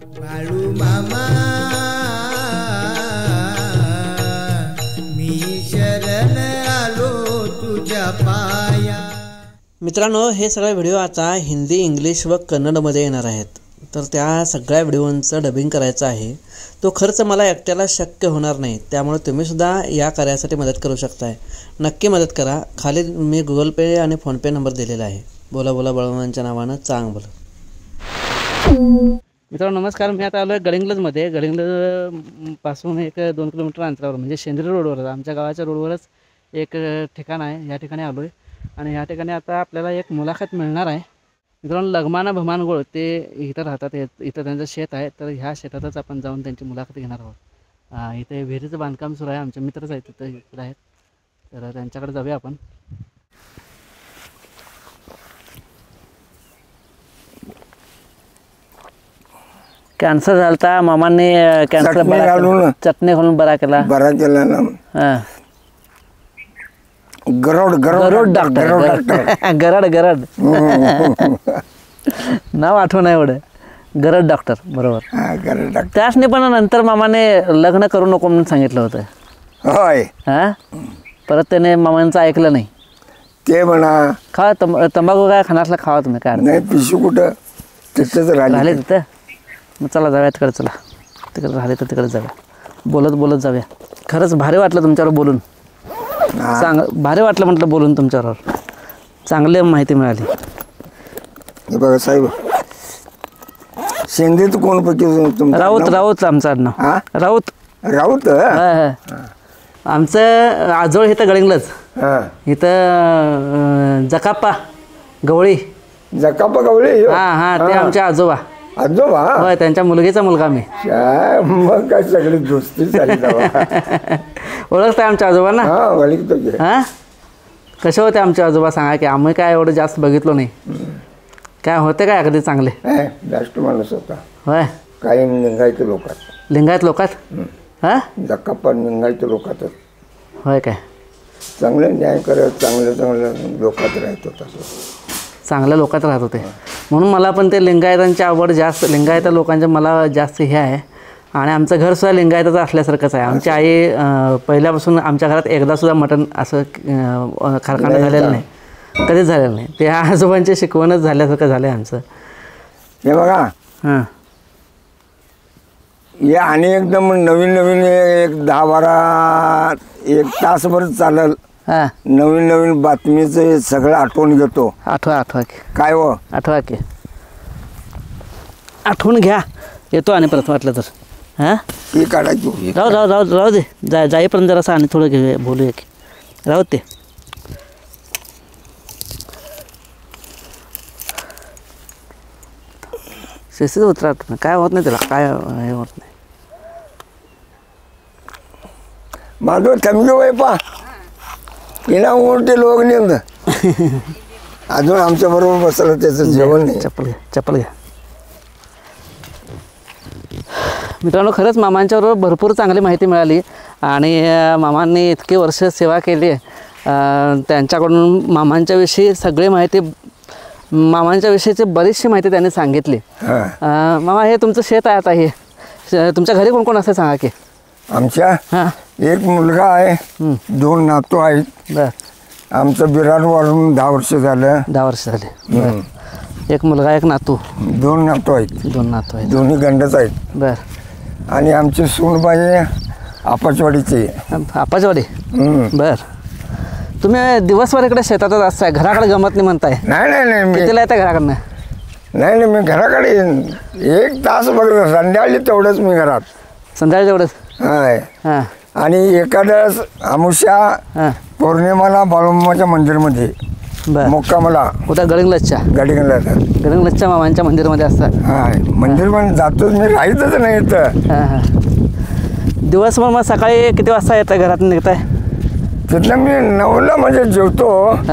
बाळू मामा मी शरण आलो तुझ्या पाया. मित्रांनो, हे सगळे व्हिडिओ आता हिंदी, इंग्लिश व कन्नडमध्ये येणार आहेत. तर त्या सगळ्या व्हिडिओंचं डबिंग करायचं आहे. तो खर्च मला एकट्याला शक्य होणार नाही, त्यामुळे तुम्हीसुद्धा या कार्यासाठी मदत करू शकताय. नक्की मदत करा. खाली मी गुगल पे आणि फोनपे नंबर दिलेला आहे. बोला बोला बळवंतांच्या नावानं चांग बोला. मित्रांनो नमस्कार. मी आता आलो आहे गडिंग्लजमध्ये. गडिंग्लजपासून एक 2 किलोमीटर अंतरावर म्हणजे शेंद्री रोडवर, आमच्या गावाच्या रोडवरच एक ठिकाण आहे. या ठिकाणी आलो आहे आणि या ठिकाणी आता आपल्याला एक मुलाखत मिळणार आहे. मित्रांनो लग्माना भमानगोळ ते इथं राहतात. इथं त्यांचं शेत आहे. तर ह्या शेतातच आपण जाऊन त्यांची मुलाखत घेणार आहोत. इथे विहिरीचं बांधकाम सुरू आहे. आमचे मित्रच आहेत तिथं इकडे आहेत. तर त्यांच्याकडे जाऊया आपण. कॅन्सर झालता मामांनी. कॅन्सर चटणी घालून बरा केला ना. हां गरड डॉक्टर. गरड नाव आठवण आहे एवढं. गरड डॉक्टर बरोबर. त्यासनी पण नंतर मामाने लग्न करू नको म्हणून सांगितलं होतं. होय. हां परत त्याने मामांचं ऐकलं नाही. ते म्हणा खावा तंबाखू काय खाणार असला खावा तुम्ही. काय नाही पिशू कुठं तिथेच राहिले तिथं. मग चला जाऊया तिकडे. चला तिकडे राहिले तर तिकडे जाऊया. बोलत जाऊया. खरंच भारी वाटलं तुमच्यावर बोलून. भारी वाटलं म्हटलं बोलून तुमच्याबरोबर. चांगली माहिती मिळाली. हे बघा साहेब, शेंद्रीत कोण पैकी? राऊत आमचं आडनाव. राऊत. आमचं आजोळ इथं गडिंग्लज. इथं जकाप्पा गवळी. हां ते आमचे आजोबा. होय, त्यांच्या मुलगीचा मुलगा मी. मग काय सगळी दोस्ती झाली. ओळखताय आमच्या आजोबा ना? हां कसे होते आमचे आजोबा सांगा की. आम्ही काय एवढं जास्त बघितलो नाही. काय होते काय अगदी चांगले? जास्त माणूस होता. होय. काही लिंगायत लोकात. हां जक्काप्पा लिंगायत लोकात. होय काय. चांगलं न्याय करत चांगलं लोकात राहत होता. चांगल्या लोकात राहत होते म्हणून मला पण ते लिंगायतांची आवड जास्त. लिंगायत लोकांच्या मला जास्त हे आहे. आणि आमचं घरसुद्धा लिंगायताचं असल्यासारखंच आहे. आमची आई पहिल्यापासून आमच्या घरात एकदासुद्धा मटण असं कारखाना झालेलं नाही. कधीच झालेलं नाही. ते आजोबांची शिकवणच झाल्यासारखं झालं आहे आमचं. हे बघा. हां हे आणि एकदम नवीन एक 10-12 एक तासभर चालेल. हां नवीन बातमीचं सगळं आठवून घेतो. आठवा की काय हो. आठवा की आठवून घ्या. येतो आणि परत वाटलं तर. हां ही काढायची. राहू दे. जाईपर्यंत जरासं आणि थोडं घेऊया बोलूया की. राहू ते. शिस्तीत उतरत नाही. काय होत नाही त्याला. काय हे होत नाही. माझं थंबी वय पा पिना उलटे लोक नाही. अजून आमच्या बरोबर बसलं त्याचं जेवण नाही. चप्पल घ्या. मित्रांनो खरंच मामांच्याबरोबर भरपूर चांगली माहिती मिळाली. आणि मामांनी इतकी वर्ष सेवा केली. त्यांच्याकडून मामांच्याविषयी सगळी माहिती, मामांच्याविषयीची बरीचशी माहिती त्यांनी सांगितली. मामा हे तुमचं शेत आहे आता. हे तुमच्या घरी कोण कोण असं सांगा की. आमच्या हां एक मुलगा आहे. 2 नातू आहेत. बरं. आमचं बिराड वाढून 10 वर्ष झालं. 10 वर्ष झाले. एक मुलगा एक नातू. 2 नातू आहेत. 2 नातू आहेत. दोन्ही गंडच आहेत. बरं. आणि आमची सूनबाई आपाचवाडीची. आपाचवाडी. बरं. तुम्ही दिवसभर इकडे शेतातच असताय. घराकडे गमत नाही म्हणताय. नाही कितीला येतं घराकडनं? नाही मी घराकडे 1 तास बघ. संध्याकाळी तेवढंच मी घरात. संध्याकाळी तेवढंच. हां आणि एखाद्याच अमुष्या पौर्णिमाला बाळूमामाच्या मंदिरमध्ये मुक्कामाला कुठं गडिंग्लजच्या मामांच्या मंदिरमध्ये असतात. हां मंदिर पण जातोच मी. राहायचंच नाही तर. दिवसभर मग सकाळी किती वाजता येतं घरातून निघताय? तिथलं मी 9ला म्हणजे जेवतो.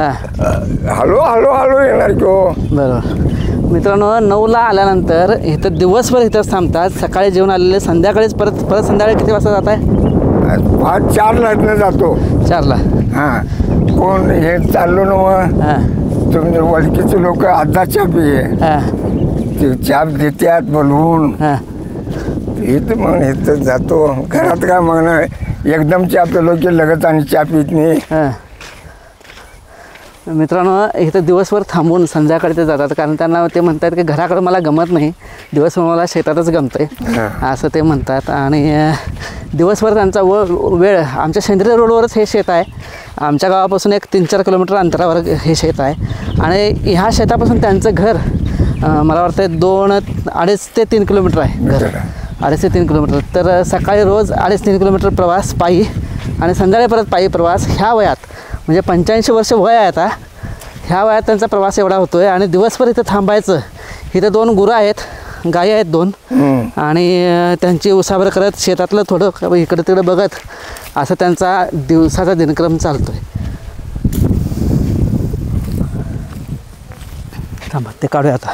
हळू येणार की हो. बरोबर. मित्रांनो 9ला आल्यानंतर इथं दिवसभर इथंच थांबतात. सकाळी जेवण आलेले संध्याकाळीच परत संध्याकाळी किती वाजता जात आहे? 4ला जातो. 4ला. हां कोण हे चाललो ना मग तुम्ही ओळखीचे लोक अर्धा चहा पिये. ते चहा देतात बोलवून. इथं मग इथं जातो घरात काय मग एकदम चहा पिलो की लगत आणि चहा पित नाही. हां. मित्रांनो इथं दिवसभर थांबून संध्याकाळी ते जातात, कारण त्यांना ते म्हणतात की घराकडे मला गमत नाही, दिवसभर मला शेतातच गमतं आहे असं ते म्हणतात. आणि दिवसभर त्यांचा वेळ आमच्या सेंद्रिय रोडवरच हे शेत आहे. आमच्या गावापासून एक 3-4 किलोमीटर अंतरावर हे शेत आहे आणि ह्या शेतापासून त्यांचं घर मला वाटतं 2-2.5 ते 3 किलोमीटर आहे घर. 2.5 ते 3 किलोमीटर. तर सकाळी रोज 2.5-3 किलोमीटर प्रवास पायी आणि संध्याकाळी परत पायी प्रवास. ह्या वयात म्हणजे 85 वर्ष वय आहे आता, ह्या वयात त्यांचा प्रवास एवढा होतो आहे. आणि दिवसभर इथं थांबायचं. इथं 2 गुरं आहेत, गायी आहेत 2, आणि त्यांची उसाभर करत शेतातलं थोडं इकडं तिकडं बघत असं त्यांचा दिवसाचा दिनक्रम चालतो आहे. थांबा ते काढूया आता.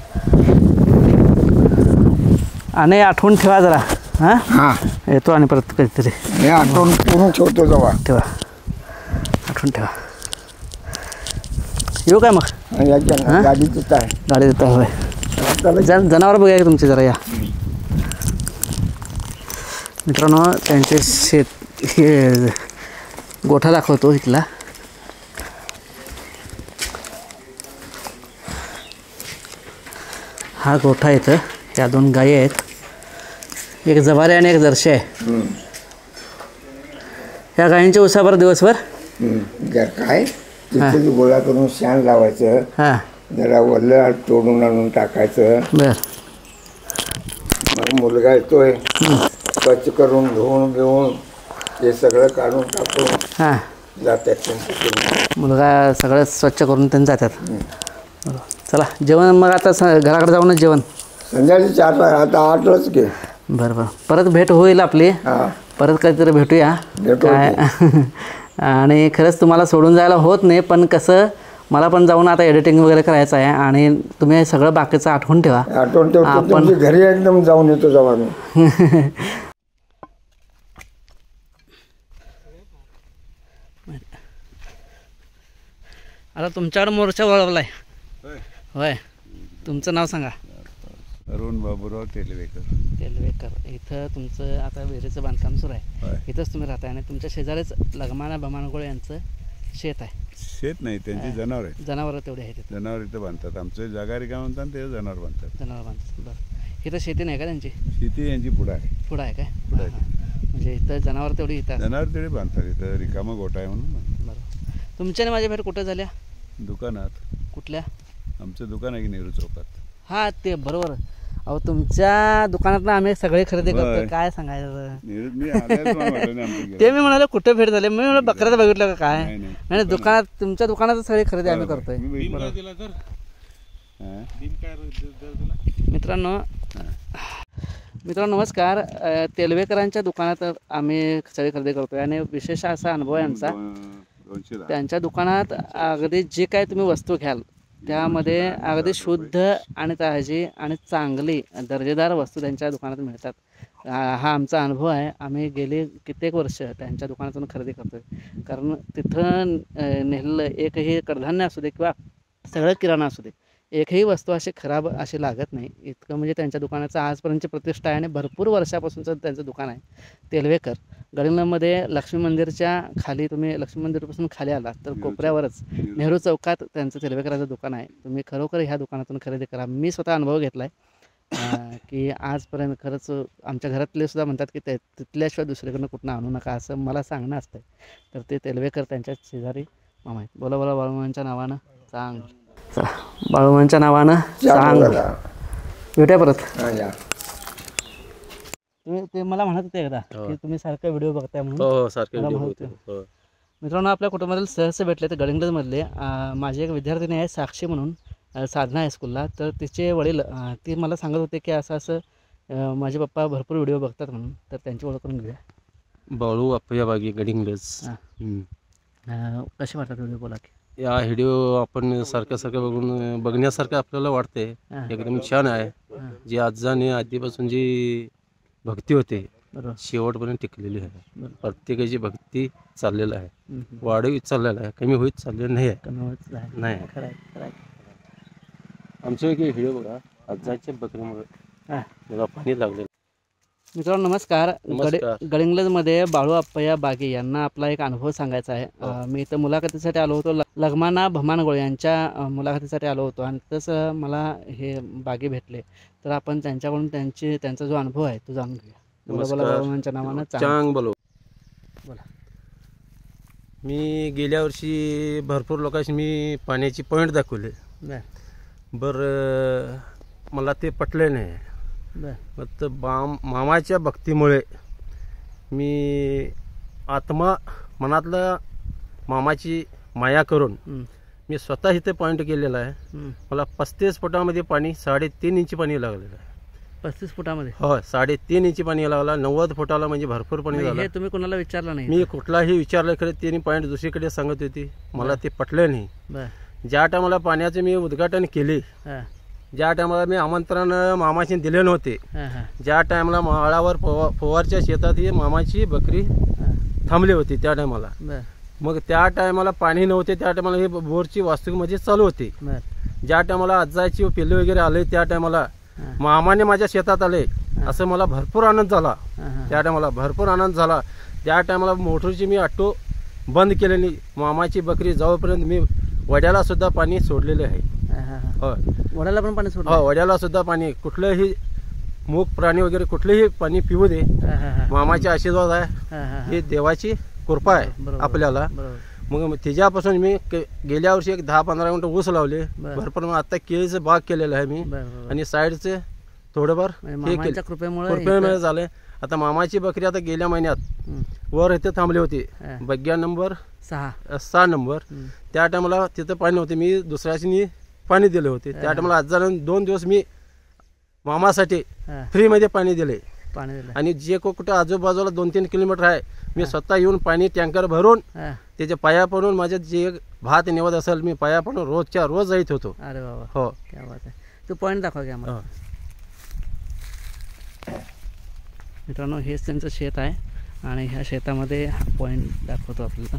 आणि आठवण ठेवा जरा. हां येतो आणि परत कधीतरी हे आठवण पूर्ण ठेवतो जवळ. ठेवा, आठवण ठेवा. येऊ काय मग? गाडी तिथं आहे. गाडी देता होय. जनावर बघूया की तुमचे जरा या. मित्रांनो त्यांचे शेत हे गोठा दाखवतो इथला. हा गोठा इथं. ह्या 2 गायी आहेत, एक जबारी आणि एक जर्शी आहे. ह्या गायींची उसाभर दिवसभर काय तिथे गोळा करून शान लावायचं. हां. जरा वल्ल तोडून आणून टाकायचं. बरं. मग मुलगा येतोय स्वच्छ करून धुवून घेऊन ते सगळं काढून टाकून हां जातात. मुलगा सगळं स्वच्छ करून त्यांनी जातात. बरोबर. चला जेवण मग आता घराकडे जाऊनच जेवण. संध्याकाळी 4 आता 8लाच घे. बरं बरं. परत भेट होईल आपली. परत कधीतरी भेटूया काय. आणि खरंच तुम्हाला सोडून जायला होत नाही, पण कसं मला पण जाऊन आता एडिटिंग वगैरे करायचं आहे आणि तुम्ही सगळं बाकीचं आठवून ठेवा. आठवण ठेवतो. आपण घरी एकदम जाऊन येतो जेव्हा मी. आता तुमच्याकडे मोर्चा वळवला आहे होय. तुमचं नाव सांगा. अरुण बाबूराव तेलवेकर. तेलवेकर. इथं तुमचं आता विहिरीचं बांधकाम सुरू आहे, इथंच तुम्ही राहताय आणि तुमच्या शेजारीच लगमाना भमानगोळ यांचं शेत आहे. शेत नाही, त्यांची जनावर आहे. जनावरं तेवढे आहेत. जनावर इथं बांधतात. आमचं जागा रिकाम म्हणतात, ते जनावर बांधतात. जनावर बांधतात. बरं. इथं शेती नाही का त्यांची? शेती यांची पुढं आहे. पुढं आहे काय? पुढं आहे. म्हणजे इथं जनावर तेवढी इथं जनावर तेवढी बांधतात. इथं रिकामा गोठा आहे म्हणून. बरं. तुमच्या माझ्या भेट कुठं झाल्या? दुकानात. कुठल्या? आमचं दुकान आहे की नेहरू चौकात. हां ते बरोबर. अहो तुमच्या दुकानातनं आम्ही सगळे खरेदी करतो. काय सांगायचं ते मी म्हणाले कुठे भेट झाली. मी म्हणाले बकऱ्याचं बघितलं का काय. नाही दुकानात, तुमच्या दुकानात सगळी खरेदी आम्ही करतोय. मित्रांनो नमस्कार. तेलवेकरांच्या दुकानात आम्ही सगळी खरेदी करतोय आणि विशेष असा अनुभव आहे आमचा. त्यांच्या दुकानात अगदी जे काय तुम्ही वस्तू घ्याल त्यामध्ये अगदी शुद्ध आणि ताजी आणि चांगली दर्जेदार वस्तू त्यांच्या दुकानात मिळतात. हा आमचा अनुभव आहे. आम्ही गेली कित्येक वर्ष त्यांच्या दुकानातून खरेदी करतो आहे. कारण तिथं नेलेलं एकही कडधान्य असू दे किंवा सगळं किराणा असू दे, एकही वस्तू अशी खराब अशी लागत नाही. इतकं म्हणजे त्यांच्या दुकानाचं आजपर्यंतची प्रतिष्ठा आहे आणि भरपूर वर्षापासूनचं त्यांचं दुकान आहे. तेलवेकर गडिंग्लजमध्ये लक्ष्मी मंदिरच्या खाली, तुम्ही लक्ष्मी मंदिरपासून खाली आला तर कोपऱ्यावरच नेहरू चौकात त्यांचं तेलवेकराचं दुकान आहे. तुम्ही खरोखर ह्या दुकानातून खरेदी करा. मी स्वतः अनुभव घेतला आहे की आजपर्यंत खरंच आमच्या घरातले सुद्धा म्हणतात की तिथल्याशिवाय दुसरीकडनं कुठनं आणू नका असं मला सांगणं असतं. तर ते तेलवेकर त्यांच्या शेजारी मामा आहेत. बोला बोला बाळूमांच्या नावानं सांग. बाळूमांच्या नावानं सांग. भेटूया परत. ते मला म्हणत होते एकदा की तुम्ही सारखं व्हिडिओ बघताय म्हणून. सारखं मित्रांनो आपल्या कुटुंबातील सहस्य भेटले ते गडिंग्लजमधले. माझी एक विद्यार्थिनी आहे साक्षी म्हणून, साधना हायस्कूलला. तर तिचे वडील ती मला सांगत होते की असं माझे पप्पा भरपूर व्हिडिओ बघतात म्हणून. तर त्यांची ओळख करून घेऊया. बाळू अप्पया बागी गडिंग्लज. कसे वाटतात व्हिडिओ? बोला की. या व्हिडिओ आपण सारखं बघण्यासारखं आपल्याला वाटते. एकदम छान आहे. जी आजाने आधीपासून जी भक्ती होते शेवटपर्यंत टिकलेली आहे. प्रत्येकाची भक्ती चाललेलं आहे, वाढवीत चाललेलं आहे, कमी होईत चाललेलं नाही आहे. नाही आमचे एक व्हिडिओ बघा. आजाच्या बकरीमुळे त्याला पाणी लागलेलं. मित्रांनो नमस्कार. नमस्कार. गडिंग्लजमध्ये बाळू अप्पय्या बागे यांना आपला एक अनुभव सांगायचा आहे. मी इथं मुलाखतीसाठी आलो होतो. लग्माना भमानगोळे यांच्या मुलाखतीसाठी आलो होतो आणि तसं मला हे बागे भेटले. तर आपण त्यांच्याकडून त्यांचा जो अनुभव आहे तो जाणून घेऊया. बोला बाळूमामांच्या नावानं चांग बोलो. बोला. मी गेल्या वर्षी भरपूर लोकांशी मी पाण्याची पॉईंट दाखवले. बरं मला ते पटले नाही. फक्त मामाच्या भक्तीमुळे मी आत्मा मनातलं मामाची माया करून मी स्वतः इथे पॉईंट केलेला आहे. मला 35 फुटामध्ये पाणी 3.5 इंची पाणी लागलेलं आहे. 35 फुटामध्ये? हो, 3.5 इंची पाणी लागला. 90 फुटाला म्हणजे भरपूर पाणी झालं. हे तुम्ही कोणाला विचारलं नाही? मी कुठलाही विचारलं खरं, त्यांनी पॉईंट दुसरीकडे सांगत होती. मला ते पटले नाही. ज्या टायमाला पाण्याचे मी उद्घाटन केले, ज्या टायमाला मी आमंत्रण मामाशी दिले नव्हते, ज्या टायमाला माळावर पोवारच्या शेतात ही मामाची बकरी थांबली होती त्या टायमाला, मग त्या टायमाला पाणी नव्हते. त्या टायमाला हे बोरची वास्तू म्हणजे चालू होती. ज्या टायमाला आजाची पिल्ले वगैरे आले त्या टायमाला मामाने माझ्या शेतात आले, असं मला भरपूर आनंद झाला. त्या टायमाला भरपूर आनंद झाला. त्या टायमाला मोटरची मी ऑटो बंद केलेली. मामाची बकरी जाऊपर्यंत मी वड्याला सुद्धा पाणी सोडलेले आहे. वड्याला पण पाणी सोडलं? हो, वड्याला सुद्धा पाणी. कुठलंही मूग प्राणी वगैरे कुठलेही पाणी पिऊ दे. मामाचे आशीर्वाद आहे, हे देवाची कृपा आहे आपल्याला. मग त्याच्यापासून मी गेल्या वर्षी एक 10-15 मिनिटं ऊस लावले. भरपूर मग आता केळीचं बाग केलेलं आहे मी. आणि साईडचे थोडंफार कृपेमुळे झालंय. आता मामाची बकरी आता गेल्या महिन्यात वर इथे थांबली होती, बग्या नंबर 6 नंबर. त्या टायमाला तिथं पाणी नव्हते. मी दुसऱ्याशी पाणी दिले होते. त्या टायमाला आज 2 दिवस मी मामासाठी फ्रीमध्ये पाणी दिले. आणि जे कुठं आजूबाजूला 2-3 किलोमीटर आहे, मी स्वतः येऊन पाणी टँकर भरून त्याच्या पाया पडून माझे जे भात निवड असेल मी पाया पडून रोजच्या रोज जाईत होतो. अरे बाबा, हो. क्या बात आहे. तो पॉईंट दाखवा की आम्हाला. मित्रांनो हेच त्यांचं शेत आहे आणि ह्या शेतामध्ये हा पॉईंट दाखवतो आपल्याला.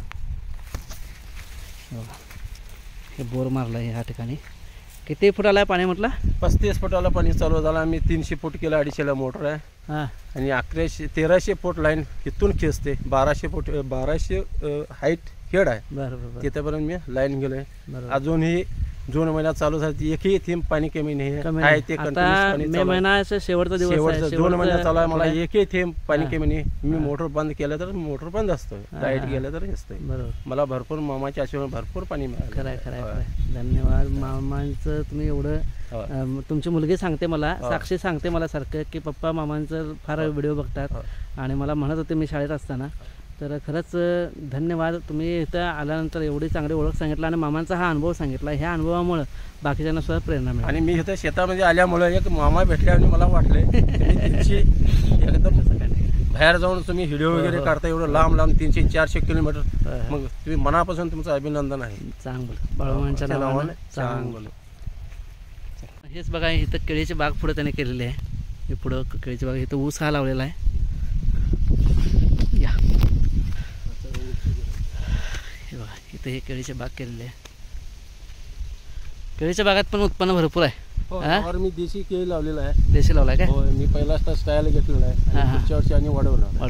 हे बोर मारलं आहे ह्या ठिकाणी. किती फुटाला आहे पाणी म्हटलं? 35 फुटाला पाणी चालू झालं. आम्ही 300 फूट केलं. 250ला मोटर आहे आणि 1300 फूट लाईन इथून खेचते. 1200 हाईट हेड आहे. बरोबर. तिथेपर्यंत मी लाईन गेलोय. अजूनही जून महिन्यात चालू झाली, एकही थेंब पाणी कमी नाही आहे. ते मे महिना शेवटचा दिवस आहे. जून महिन्यात चालू आहे. मला एकही थेंब पाणी कमी नाही. मी मोटर बंद केलं तर मोटर बंद असतो, लाईट गेलं तर असतंय. मला भरपूर मामाच्या आशीर्वाद भरपूर पाणी मिळालं. खरंय. धन्यवाद मामांचं. तुम्ही एवढं, तुमची मुलगी सांगते मला, साक्षी सांगते मला सारखं की पप्पा मामांचं फार व्हिडिओ बघतात आणि मला म्हणत होते मी शाळेत असताना. तर खरंच धन्यवाद. तुम्ही इथं आल्यानंतर एवढी चांगली ओळख सांगितलं आणि मामांचा हा अनुभव सांगितला. ह्या अनुभवामुळं बाकीच्यांना सुद्धा प्रेरणा मिळाली. आणि मी इथं शेतामध्ये आल्यामुळं एक मामा भेटले आणि मला वाटले एकदम बाहेर जाऊन तुम्ही व्हिडिओ वगैरे काढता एवढं लांब 300-400 किलोमीटर. मग तुम्ही मनापासून तुमचं अभिनंदन आहे. चांगलं. बाळूमामांच्या नावानं चांगलं. हेच बघा, इथं केळीची बाग पुढे त्याने केलेली आहे. हे पुढं केळीची बाग, इथं ऊस हा लावलेला आहे. या हे बघा, इथं हे केळीची बाग केलेली आहे. केळीच्या बागात पण उत्पन्न भरपूर आहे. मी देशी केळी लावलेला आहे. देशी लावला आहे काय? मी पहिला स्टाईल घेतलेला आहे. पुढच्या वर्षी आणि वाढवणार.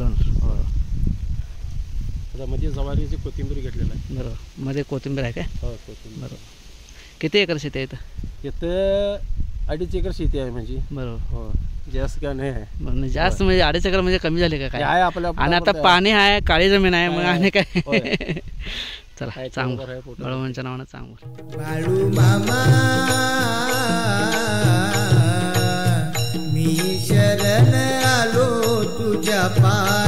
मध्ये जवारीची कोथिंबीर घेतलेला आहे. बरोबर. मध्ये कोथिंबीर आहे काय? हो, कोथिंबीर. बरोबर. किती एकर शेती आहे इथं? इथं 2.5 एकर शेती आहे म्हणजे. बरोबर. हो, जास्त काय नाही आहे. जास्त म्हणजे 2.5 एकर म्हणजे कमी झाले का काय? आहे आपल्या. आणि आता पाणी आहे, काळी जमीन आहे, मग आणि काय. चला, चांगलं. बाळूमामांच्या नावानं चांगलं. बाळू मामा मी शरण आलो तुझ्या पाया.